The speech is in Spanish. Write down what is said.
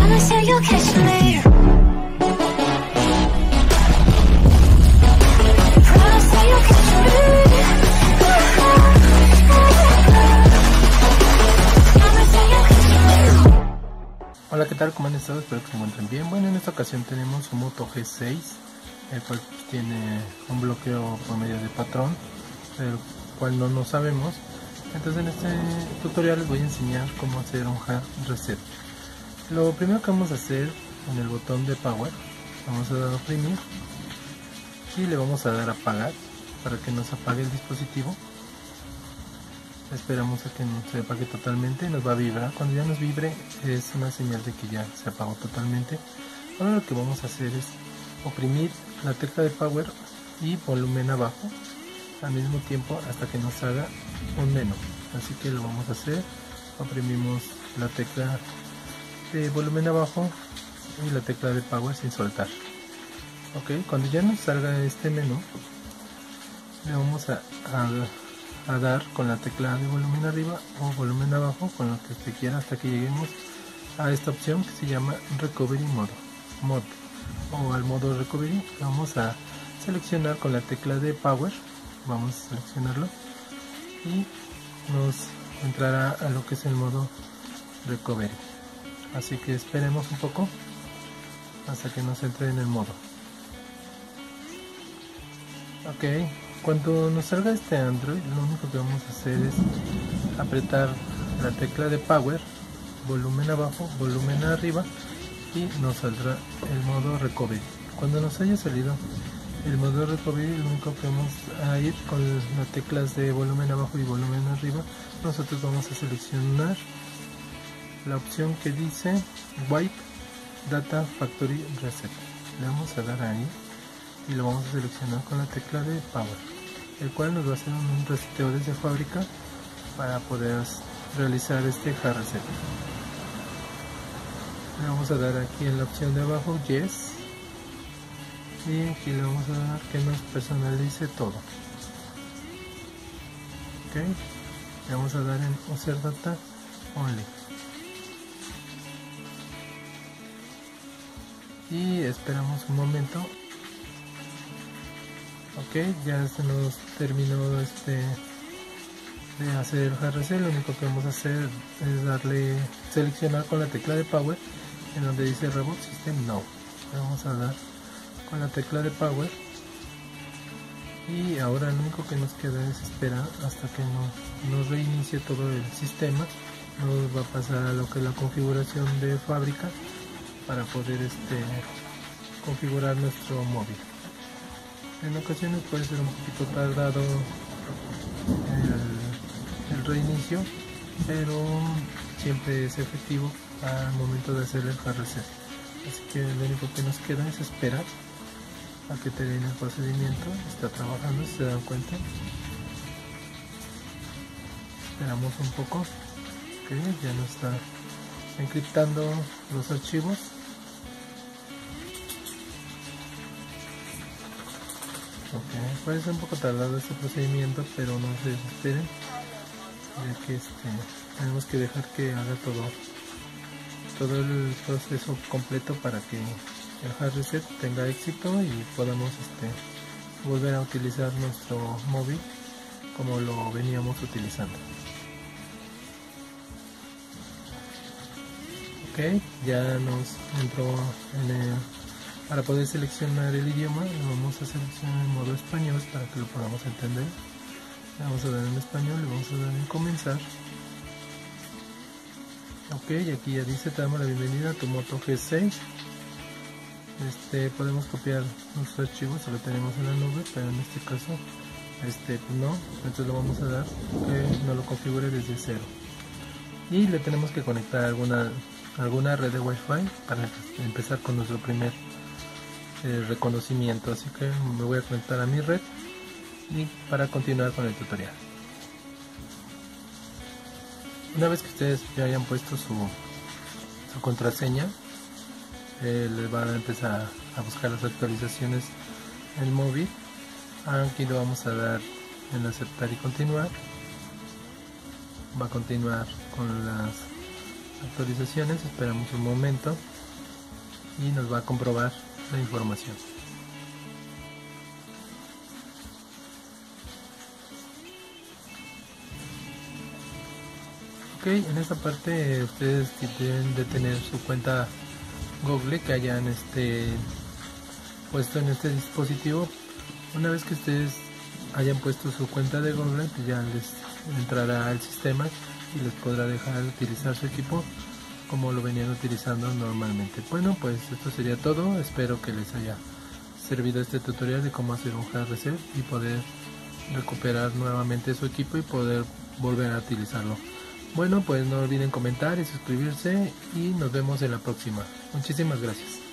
Promise that you'll catch me later. Promise that you'll catch me later. Promise that you'll catch me later. Hola, ¿qué tal? ¿Cómo han estado? Espero que se encuentren bien. Bueno, en esta ocasión tenemos un Moto G6, el cual tiene un bloqueo por medio de patrón, el cual no sabemos. Entonces en este tutorial les voy a enseñar cómo hacer un hard reset. Lo primero que vamos a hacer, en el botón de power vamos a dar a oprimir y le vamos a dar a apagar para que nos apague el dispositivo. Esperamos a que se apague totalmente, nos va a vibrar. Cuando ya nos vibre es una señal de que ya se apagó totalmente. Ahora lo que vamos a hacer es oprimir la tecla de power y volumen abajo al mismo tiempo hasta que nos haga un menú. Así que lo vamos a hacer, oprimimos la tecla de volumen abajo y la tecla de power sin soltar. Ok, cuando ya nos salga este menú le vamos a dar con la tecla de volumen arriba o volumen abajo, con lo que usted quiera, hasta que lleguemos a esta opción que se llama Recovery Mode o al modo Recovery. Vamos a seleccionar con la tecla de power, vamos a seleccionarlo y nos entrará a lo que es el modo Recovery. Así que esperemos un poco hasta que nos entre en el modo. Ok, cuando nos salga este Android, lo único que vamos a hacer es apretar la tecla de power, volumen abajo, volumen arriba, y nos saldrá el modo Recovery. Cuando nos haya salido el modo Recovery, lo único que vamos a ir con las teclas de volumen abajo y volumen arriba, nosotros vamos a seleccionar la opción que dice Wipe Data Factory Reset. Le vamos a dar ahí y lo vamos a seleccionar con la tecla de power, el cual nos va a hacer un reseteo desde fábrica para poder realizar este hard reset. Le vamos a dar aquí en la opción de abajo Yes, y aquí le vamos a dar que nos personalice todo. Ok, le vamos a dar en User Data Only y esperamos un momento. Ok, ya se nos terminó de hacer el hard reset. Lo único que vamos a hacer es seleccionar con la tecla de power en donde dice Reboot System No. Le vamos a dar con la tecla de power y ahora lo único que nos queda es esperar hasta que nos reinicie todo el sistema. Nos va a pasar a lo que es la configuración de fábrica para poder configurar nuestro móvil. En ocasiones puede ser un poquito tardado el reinicio, pero siempre es efectivo al momento de hacer el hard reset. Así que lo único que nos queda es esperar a que termine el procedimiento. Está trabajando, si se dan cuenta. Esperamos un poco. Ok, ya nos está encriptando los archivos. Ok, puede ser un poco tardado este procedimiento, pero no se desesperen, ya que tenemos que dejar que haga todo el proceso completo para que el hard reset tenga éxito y podamos volver a utilizar nuestro móvil como lo veníamos utilizando. Ok, ya nos entró para poder seleccionar el idioma. Lo vamos a seleccionar en modo español para que lo podamos entender. Le vamos a dar en español, le vamos a dar en comenzar. Ok, y aquí ya dice: te damos la bienvenida a tu Moto G6. Podemos copiar los archivos si lo tenemos en la nube, pero en este caso no, entonces lo vamos a dar que no lo configure desde cero. Y le tenemos que conectar alguna red de Wi-Fi para empezar con nuestro primer reconocimiento. Así que me voy a conectar a mi red y para continuar con el tutorial. Una vez que ustedes ya hayan puesto su contraseña, les va a empezar a buscar las actualizaciones en el móvil. Aquí lo vamos a dar en aceptar y continuar. Va a continuar con actualizaciones. Esperamos un momento y nos va a comprobar la información. Ok, en esta parte ustedes deben de tener su cuenta Google que hayan puesto en este dispositivo. Una vez que ustedes hayan puesto su cuenta de Google, pues ya les entrará al sistema y les podrá dejar utilizar su equipo como lo venían utilizando normalmente. Bueno, pues esto sería todo. Espero que les haya servido este tutorial de cómo hacer un hard reset y poder recuperar nuevamente su equipo y poder volver a utilizarlo. Bueno, pues no olviden comentar y suscribirse y nos vemos en la próxima. Muchísimas gracias.